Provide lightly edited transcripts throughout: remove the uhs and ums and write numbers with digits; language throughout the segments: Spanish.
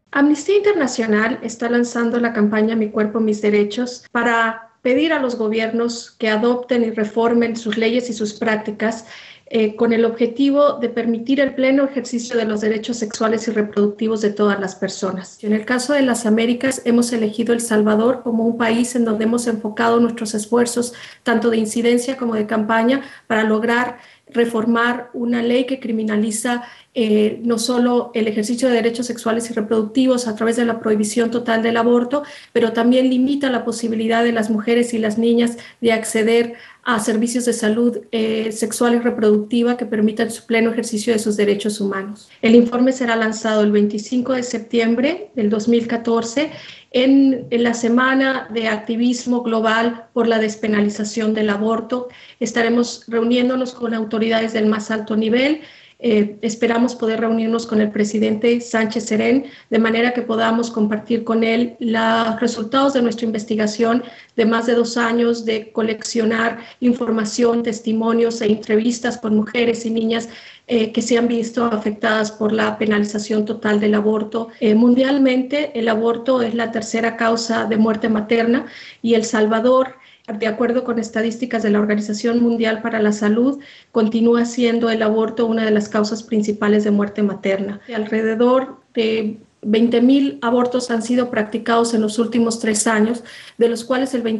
Amnistía Internacional está lanzando la campaña Mi Cuerpo, Mis Derechos para pedir a los gobiernos que adopten y reformen sus leyes y sus prácticas con el objetivo de permitir el pleno ejercicio de los derechos sexuales y reproductivos de todas las personas. En el caso de las Américas, hemos elegido El Salvador como un país en donde hemos enfocado nuestros esfuerzos, tanto de incidencia como de campaña, para lograr reformar una ley que criminaliza no solo el ejercicio de derechos sexuales y reproductivos a través de la prohibición total del aborto, pero también limita la posibilidad de las mujeres y las niñas de acceder a servicios de salud sexual y reproductiva que permitan su pleno ejercicio de sus derechos humanos. El informe será lanzado el 25 de septiembre del 2014 en la Semana de Activismo Global por la Despenalización del Aborto. Estaremos reuniéndonos con autoridades del más alto nivel. Esperamos poder reunirnos con el presidente Sánchez Serén, de manera que podamos compartir con él los resultados de nuestra investigación de más de 2 años de coleccionar información, testimonios e entrevistas con mujeres y niñas que se han visto afectadas por la penalización total del aborto. Mundialmente, el aborto es la tercera causa de muerte materna y El Salvador, de acuerdo con estadísticas de la Organización Mundial para la Salud, continúa siendo el aborto una de las causas principales de muerte materna. Alrededor de 20,000 abortos han sido practicados en los últimos 3 años, de los cuales el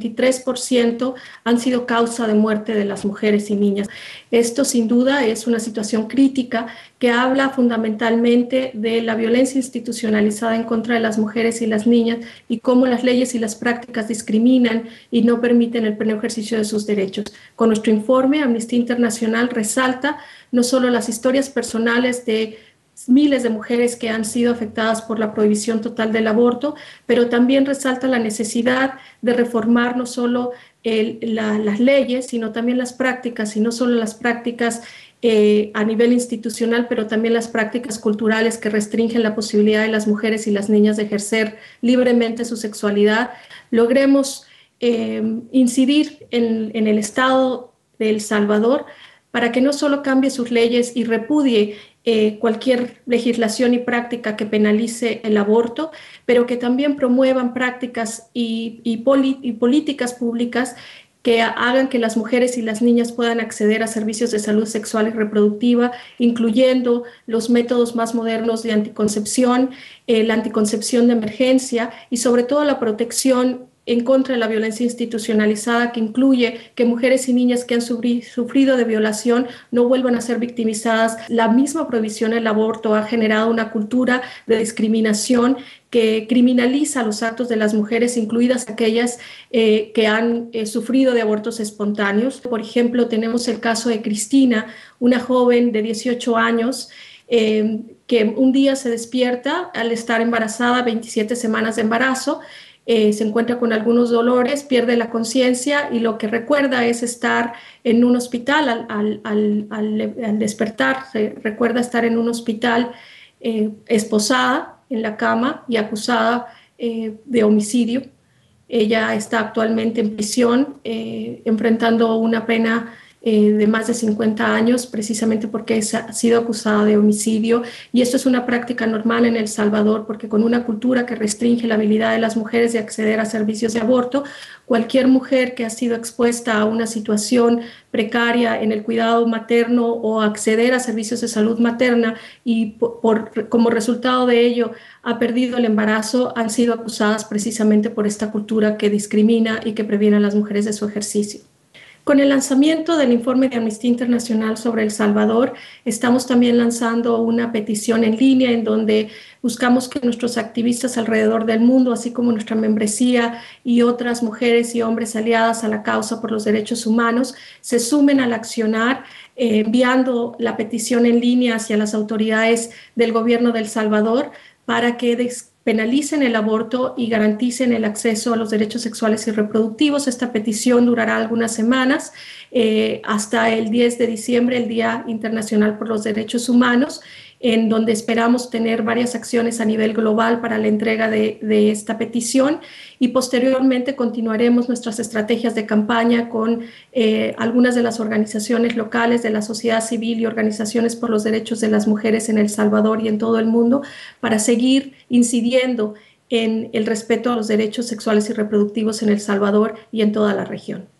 23% han sido causa de muerte de las mujeres y niñas. Esto sin duda es una situación crítica que habla fundamentalmente de la violencia institucionalizada en contra de las mujeres y las niñas y cómo las leyes y las prácticas discriminan y no permiten el pleno ejercicio de sus derechos. Con nuestro informe, Amnistía Internacional resalta no solo las historias personales de miles de mujeres que han sido afectadas por la prohibición total del aborto, pero también resalta la necesidad de reformar no solo las leyes, sino también las prácticas, y no solo las prácticas a nivel institucional, pero también las prácticas culturales que restringen la posibilidad de las mujeres y las niñas de ejercer libremente su sexualidad. Logremos incidir en el Estado de El Salvador para que no solo cambie sus leyes y repudie cualquier legislación y práctica que penalice el aborto, pero que también promuevan prácticas y políticas públicas que hagan que las mujeres y las niñas puedan acceder a servicios de salud sexual y reproductiva, incluyendo los métodos más modernos de anticoncepción, la anticoncepción de emergencia y sobre todo la protección en contra de la violencia institucionalizada, que incluye que mujeres y niñas que han sufrido de violación no vuelvan a ser victimizadas. La misma prohibición del aborto ha generado una cultura de discriminación que criminaliza los actos de las mujeres, incluidas aquellas que han sufrido de abortos espontáneos. Por ejemplo, tenemos el caso de Cristina, una joven de 18 años, que un día se despierta al estar embarazada, 27 semanas de embarazo, se encuentra con algunos dolores, pierde la conciencia y lo que recuerda es estar en un hospital. Al despertar, se recuerda estar en un hospital esposada en la cama y acusada de homicidio. Ella está actualmente en prisión, enfrentando una pena de más de 50 años, precisamente porque ha sido acusada de homicidio. Y esto es una práctica normal en El Salvador, porque con una cultura que restringe la habilidad de las mujeres de acceder a servicios de aborto, cualquier mujer que ha sido expuesta a una situación precaria en el cuidado materno o acceder a servicios de salud materna y como resultado de ello ha perdido el embarazo, han sido acusadas precisamente por esta cultura que discrimina y que previene a las mujeres de su ejercicio. Con el lanzamiento del informe de Amnistía Internacional sobre El Salvador, estamos también lanzando una petición en línea en donde buscamos que nuestros activistas alrededor del mundo, así como nuestra membresía y otras mujeres y hombres aliadas a la causa por los derechos humanos, se sumen al accionar, enviando la petición en línea hacia las autoridades del gobierno de El Salvador para que penalicen el aborto y garanticen el acceso a los derechos sexuales y reproductivos. Esta petición durará algunas semanas, hasta el 10 de diciembre, el Día Internacional por los Derechos Humanos, en donde esperamos tener varias acciones a nivel global para la entrega de esta petición, y posteriormente continuaremos nuestras estrategias de campaña con algunas de las organizaciones locales de la sociedad civil y organizaciones por los derechos de las mujeres en El Salvador y en todo el mundo, para seguir incidiendo en el respeto a los derechos sexuales y reproductivos en El Salvador y en toda la región.